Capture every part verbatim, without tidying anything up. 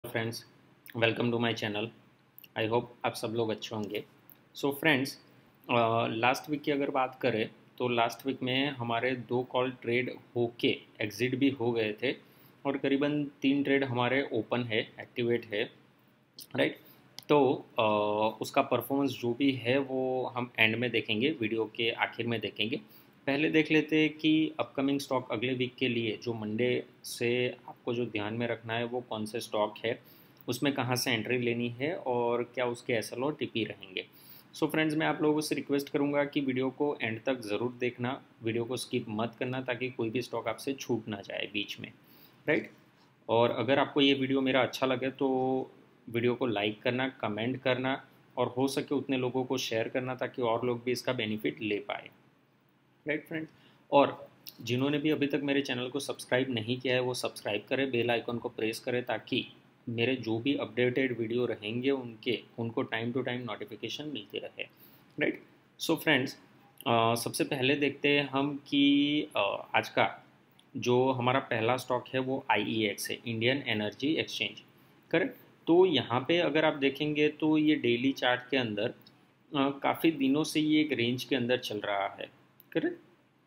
Friends, welcome to my channel. I hope आप सब लोग अच्छे होंगे। सो फ्रेंड्स, लास्ट वीक की अगर बात करें तो लास्ट वीक में हमारे दो कॉल ट्रेड होके एग्जिट भी हो गए थे और करीबन तीन ट्रेड हमारे ओपन है, एक्टिवेट है, राइट। तो uh, उसका परफॉर्मेंस जो भी है वो हम एंड में देखेंगे, वीडियो के आखिर में देखेंगे। पहले देख लेते हैं कि अपकमिंग स्टॉक अगले वीक के लिए जो मंडे से आपको जो ध्यान में रखना है वो कौन से स्टॉक है, उसमें कहाँ से एंट्री लेनी है और क्या उसके एस एल और टी पी रहेंगे। सो फ्रेंड्स, मैं आप लोगों से रिक्वेस्ट करूंगा कि वीडियो को एंड तक ज़रूर देखना, वीडियो को स्किप मत करना ताकि कोई भी स्टॉक आपसे छूट ना जाए बीच में, राइट। और अगर आपको ये वीडियो मेरा अच्छा लगे तो वीडियो को लाइक करना, कमेंट करना और हो सके उतने लोगों को शेयर करना ताकि और लोग भी इसका बेनिफिट ले पाए, राइट फ्रेंड। और जिन्होंने भी अभी तक मेरे चैनल को सब्सक्राइब नहीं किया है वो सब्सक्राइब करें, बेल आइकन को प्रेस करें ताकि मेरे जो भी अपडेटेड वीडियो रहेंगे उनके उनको टाइम टू टाइम नोटिफिकेशन मिलती रहे, राइट। सो फ्रेंड्स, सबसे पहले देखते हैं हम कि uh, आज का जो हमारा पहला स्टॉक है वो आई ई एक्स है, इंडियन एनर्जी एक्सचेंज, करेक्ट। तो यहाँ पे अगर आप देखेंगे तो ये डेली चार्ट के अंदर काफ़ी दिनों से ये एक रेंज के अंदर चल रहा है, करेक्ट।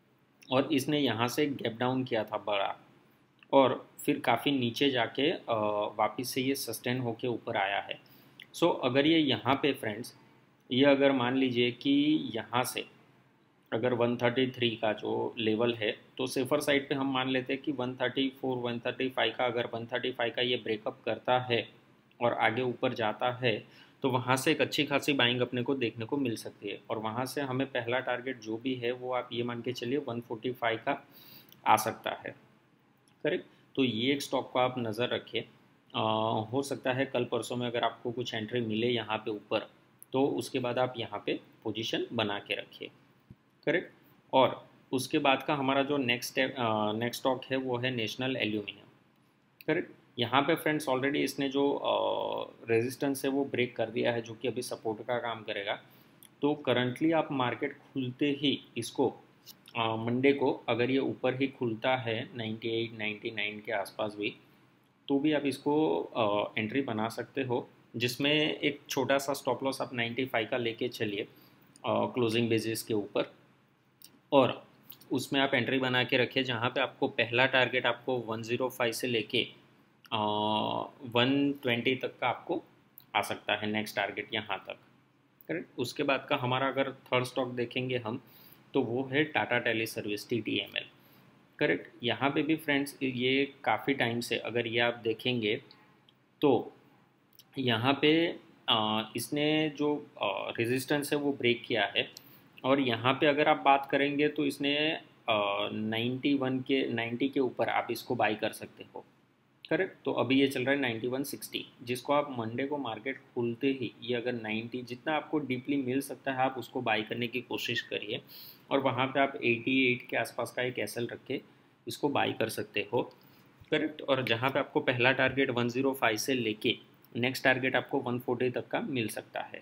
और इसने यहाँ से गैप डाउन किया था बड़ा और फिर काफ़ी नीचे जाके अ, वापस से ये सस्टेन होके ऊपर आया है। सो so, अगर ये यहाँ पे फ्रेंड्स, ये अगर मान लीजिए कि यहाँ से अगर एक सौ तैंतीस का जो लेवल है तो सेफर साइड पे हम मान लेते हैं कि एक सौ चौंतीस, एक सौ पैंतीस का अगर एक सौ पैंतीस का ये ब्रेकअप करता है और आगे ऊपर जाता है तो वहाँ से एक अच्छी खासी बाइंग अपने को देखने को मिल सकती है और वहाँ से हमें पहला टारगेट जो भी है वो आप ये मान के चलिए एक सौ पैंतालीस का आ सकता है, करेक्ट। तो ये एक स्टॉक को आप नज़र रखिए। अ, हो सकता है कल परसों में अगर आपको कुछ एंट्री मिले यहाँ पे ऊपर तो उसके बाद आप यहाँ पे पोजीशन बना के रखिए, करेक्ट। और उसके बाद का हमारा जो नेक्स्ट नेक्स्ट स्टॉक है वो है नेशनल एल्यूमिनियम, करेक्ट। यहाँ पे फ्रेंड्स ऑलरेडी इसने जो रेजिस्टेंस है वो ब्रेक कर दिया है जो कि अभी सपोर्ट का काम करेगा। तो करंटली आप मार्केट खुलते ही इसको मंडे को अगर ये ऊपर ही खुलता है अट्ठानवे, निन्यानवे के आसपास भी, तो भी आप इसको एंट्री बना सकते हो, जिसमें एक छोटा सा स्टॉप लॉस आप पचानवे का लेके चलिए क्लोजिंग बेसिस के ऊपर और उसमें आप एंट्री बना के रखिए जहाँ पे आपको पहला टारगेट आपको एक सौ पाँच से लेके वन ट्वेंटी तक का आपको आ सकता है, नेक्स्ट टारगेट यहाँ तक, करेक्ट। उसके बाद का हमारा अगर थर्ड स्टॉक देखेंगे हम तो वो है Tata tele service, T T M L, correct. यहाँ पे भी फ्रेंड्स ये काफ़ी टाइम से अगर ये आप देखेंगे तो यहाँ पे आ, इसने जो रेजिस्टेंस है वो ब्रेक किया है और यहाँ पे अगर आप बात करेंगे तो इसने नाइन्टी वन के नाइन्टी के ऊपर आप इसको बाई कर सकते हो, करेक्ट। तो अभी ये चल रहा है नाइन्टी वन सिक्सटी, जिसको आप मंडे को मार्केट खुलते ही ये अगर नाइन्टी जितना आपको डीपली मिल सकता है आप उसको बाई करने की कोशिश करिए और वहाँ पे आप अठासी के आसपास का एक एसएल रख के इसको बाई कर सकते हो, करेक्ट। और जहाँ पे आपको पहला टारगेट एक सौ पाँच से लेके नेक्स्ट टारगेट आपको एक सौ चालीस तक का मिल सकता है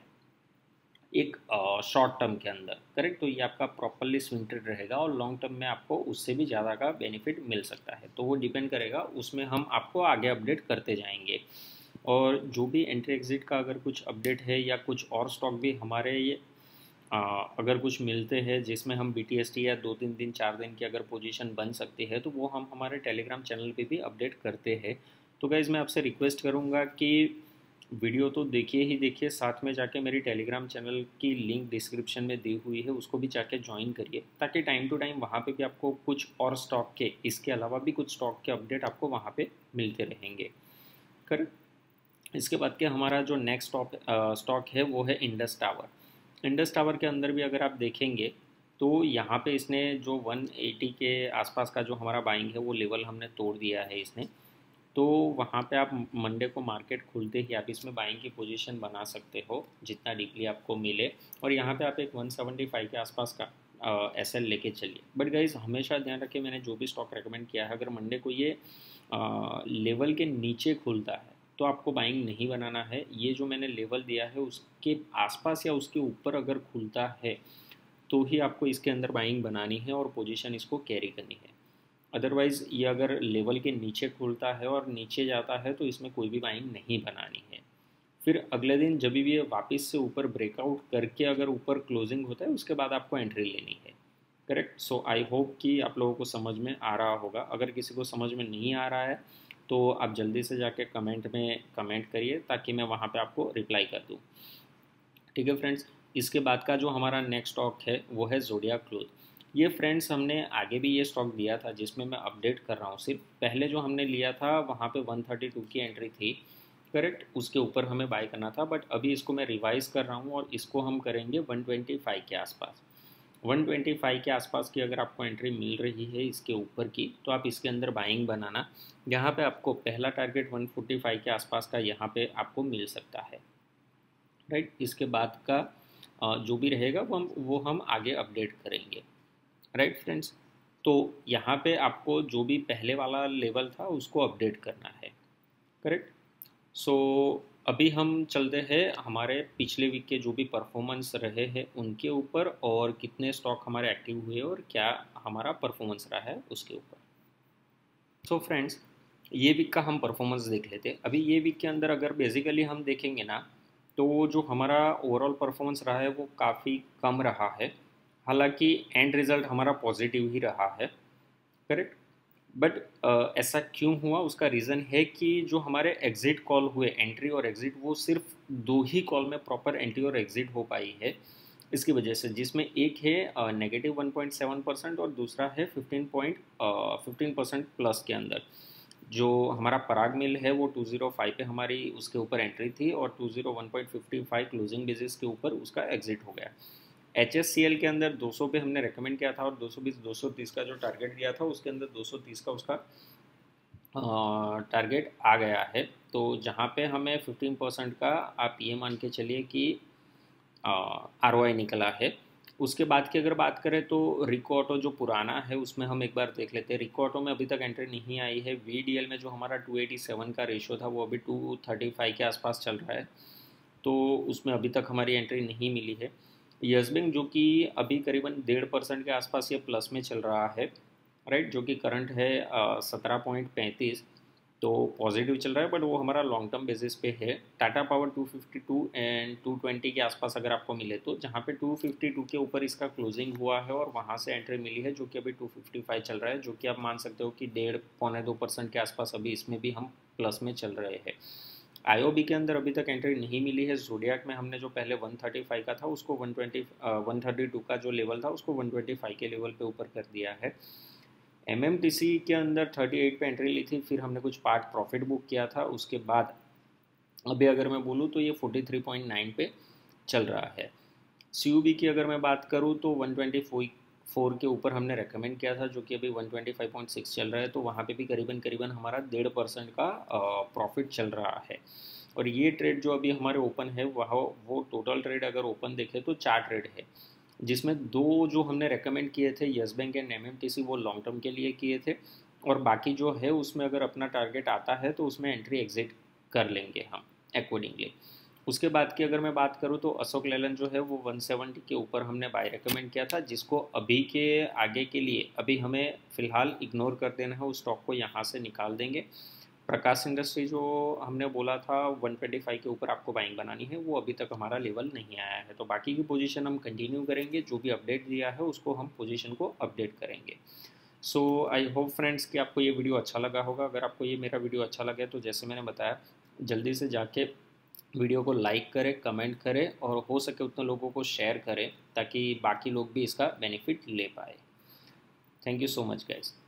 एक शॉर्ट टर्म के अंदर, करेक्ट। तो ये आपका प्रॉपरली स्विंग ट्रेड रहेगा और लॉन्ग टर्म में आपको उससे भी ज़्यादा का बेनिफिट मिल सकता है, तो वो डिपेंड करेगा, उसमें हम आपको आगे अपडेट करते जाएंगे। और जो भी एंट्री एग्जिट का अगर कुछ अपडेट है या कुछ और स्टॉक भी हमारे ये आ, अगर कुछ मिलते हैं जिसमें हम बी टी एस टी या दो तीन दिन चार दिन की अगर पोजीशन बन सकती है तो वो हम हमारे टेलीग्राम चैनल पे भी अपडेट करते हैं। तो गाइज़ मैं आपसे रिक्वेस्ट करूँगा कि वीडियो तो देखिए ही देखिए, साथ में जाके मेरी टेलीग्राम चैनल की लिंक डिस्क्रिप्शन में दी हुई है उसको भी जाके ज्वाइन करिए ताकि टाइम टू टाइम वहाँ पे भी आपको कुछ और स्टॉक के, इसके अलावा भी कुछ स्टॉक के अपडेट आपको वहाँ पे मिलते रहेंगे, करेक्ट। इसके बाद के हमारा जो नेक्स्ट स्टॉक स्टॉक है वो है इंडस टावर। इंडस टावर के अंदर भी अगर आप देखेंगे तो यहाँ पे इसने जो एक सौ अस्सी के आसपास का जो हमारा बाइंग है वो लेवल हमने तोड़ दिया है इसने, तो वहाँ पे आप मंडे को मार्केट खुलते ही आप इसमें बाइंग की पोजीशन बना सकते हो जितना डीपली आपको मिले और यहाँ पे आप एक एक सौ पचहत्तर के आसपास का एस एल लेके चलिए। बट गाइज हमेशा ध्यान रखें, मैंने जो भी स्टॉक रेकमेंड किया है अगर मंडे को ये लेवल के नीचे खुलता है तो आपको बाइंग नहीं बनाना है, ये जो मैंने लेवल दिया है उसके आसपास या उसके ऊपर अगर खुलता है तो ही आपको इसके अंदर बाइंग बनानी है और पोजीशन इसको कैरी करनी है, अदरवाइज़ ये अगर लेवल के नीचे खुलता है और नीचे जाता है तो इसमें कोई भी बाइंग नहीं बनानी है। फिर अगले दिन जब भी ये वापस से ऊपर ब्रेकआउट करके अगर ऊपर क्लोजिंग होता है उसके बाद आपको एंट्री लेनी है। करेक्ट। सो आई होप कि आप लोगों को समझ में आ रहा होगा। अगर किसी को समझ में नहीं आ रहा है तो आप जल्दी से जाके कमेंट में कमेंट करिए ताकि मैं वहाँ पे आपको रिप्लाई कर दूँ। ठीक है फ्रेंड्स। इसके बाद का जो हमारा नेक्स्ट स्टॉक है वो है ज़ोडियाक क्लोथ। ये फ्रेंड्स हमने आगे भी ये स्टॉक दिया था जिसमें मैं अपडेट कर रहा हूँ। सिर्फ पहले जो हमने लिया था वहाँ पे वन थर्टी टू की एंट्री थी। करेक्ट। उसके ऊपर हमें बाय करना था, बट अभी इसको मैं रिवाइज़ कर रहा हूँ और इसको हम करेंगे वन ट्वेंटी फाइव के आसपास। वन ट्वेंटी फाइव के आसपास की अगर आपको एंट्री मिल रही है इसके ऊपर की तो आप इसके अंदर बाइंग बनाना। यहाँ पे आपको पहला टारगेट वन फोर्टी फाइव के आसपास का यहाँ पे आपको मिल सकता है। राइट। इसके बाद का जो भी रहेगा वो हम वो हम आगे अपडेट करेंगे। Right friends. तो यहाँ पे आपको जो भी पहले वाला लेवल था उसको अपडेट करना है। करेक्ट। सो अभी हम चलते हैं हमारे पिछले वीक के जो भी परफॉर्मेंस रहे हैं उनके ऊपर और कितने स्टॉक हमारे एक्टिव हुए और क्या हमारा परफॉर्मेंस रहा है उसके ऊपर। सो फ्रेंड्स, ये वीक का हम परफॉर्मेंस देख लेते हैं। अभी ये वीक के अंदर अगर बेसिकली हम देखेंगे ना तो जो हमारा ओवरऑल परफॉर्मेंस रहा है वो काफ़ी कम रहा है। हालांकि एंड रिज़ल्ट हमारा पॉजिटिव ही रहा है। करेक्ट। बट uh, ऐसा क्यों हुआ उसका रीज़न है कि जो हमारे एग्ज़िट कॉल हुए, एंट्री और एग्ज़िट, वो सिर्फ दो ही कॉल में प्रॉपर एंट्री और एग्ज़िट हो पाई है इसकी वजह से, जिसमें एक है negative one point seven percent और दूसरा है fifteen point fifteen percent plus के अंदर। जो हमारा पराग मिल है वो टू ज़ीरो फाइव पे हमारी उसके ऊपर एंट्री थी और two zero one point fifty five closing basis के ऊपर उसका एग्ज़िट हो गया। एच एस सी एल के अंदर दो सौ पे हमने रेकमेंड किया था और दो सौ बीस दो सौ तीस का जो टारगेट दिया था उसके अंदर दो सौ तीस का उसका टारगेट आ गया है। तो जहाँ पे हमें फिफ्टीन परसेंट का आप ये मान के चलिए कि आर ओ आई निकला है। उसके बाद की अगर बात करें तो रिको ऑटो जो पुराना है उसमें हम एक बार देख लेते हैं। रिको ऑटो में अभी तक एंट्री नहीं आई है। वी डी एल में जो हमारा टू एटी सेवन का रेशो था वो अभी टू थर्टी फाइव के आसपास चल रहा है, तो उसमें अभी तक हमारी एंट्री नहीं मिली है। यस बैंक जो कि अभी करीबन डेढ़ परसेंट के आसपास ये प्लस में चल रहा है। राइट। जो कि करंट है सत्रह पॉइंट पैंतीस, तो पॉजिटिव चल रहा है, बट वो हमारा लॉन्ग टर्म बेसिस पे है। Tata power two fifty two and two twenty के आसपास अगर आपको मिले तो जहाँ पे टू फिफ्टी टू के ऊपर इसका क्लोजिंग हुआ है और वहाँ से एंट्री मिली है जो कि अभी टू फिफ्टी फाइव चल रहा है, जो कि आप मान सकते हो कि डेढ़ पौने दो परसेंट के आसपास अभी इसमें भी हम प्लस में चल रहे हैं। आई ओ बी के अंदर अभी तक एंट्री नहीं मिली है। ज़ोडियाक में हमने जो पहले वन थर्टी फाइव का था उसको one twenty one thirty two का जो लेवल था उसको वन ट्वेंटी फाइव के लेवल पे ऊपर कर दिया है। एम एम टी सी के अंदर थर्टी एट पे एंट्री ली थी, फिर हमने कुछ पार्ट प्रॉफिट बुक किया था। उसके बाद अभी अगर मैं बोलूँ तो ये फोर्टी थ्री पॉइंट नाइन पे चल रहा है। सी यू बी की अगर मैं बात करूँ तो वन ट्वेंटी फोर के ऊपर हमने रेकमेंड किया था जो कि अभी one twenty five point six चल रहा है, तो वहाँ पे भी करीबन करीबन हमारा डेढ़ परसेंट का प्रॉफिट चल रहा है। और ये ट्रेड जो अभी हमारे ओपन है वह वो टोटल ट्रेड अगर ओपन देखें तो चार ट्रेड है, जिसमें दो जो हमने रेकमेंड किए थे yes bank and M M T C वो लॉन्ग टर्म के लिए किए थे, और बाकी जो है उसमें अगर अपना टारगेट आता है तो उसमें एंट्री एग्जिट कर लेंगे हम अकॉर्डिंगली। उसके बाद की अगर मैं बात करूँ तो अशोक लेलैंड जो है वो वन सेवेंटी के ऊपर हमने बाय रेकमेंड किया था, जिसको अभी के आगे के लिए अभी हमें फ़िलहाल इग्नोर कर देना है, उस स्टॉक को यहाँ से निकाल देंगे। प्रकाश इंडस्ट्री जो हमने बोला था वन ट्वेंटी फाइव के ऊपर आपको बाइंग बनानी है, वो अभी तक हमारा लेवल नहीं आया है, तो बाकी की पोजीशन हम कंटिन्यू करेंगे। जो भी अपडेट दिया है उसको हम पोजीशन को अपडेट करेंगे। सो आई होप फ्रेंड्स कि आपको ये वीडियो अच्छा लगा होगा। अगर आपको ये मेरा वीडियो अच्छा लगे तो जैसे मैंने बताया जल्दी से जाके वीडियो को लाइक करें, कमेंट करें और हो सके उतने लोगों को शेयर करें ताकि बाकी लोग भी इसका बेनिफिट ले पाए। Thank you so much guys.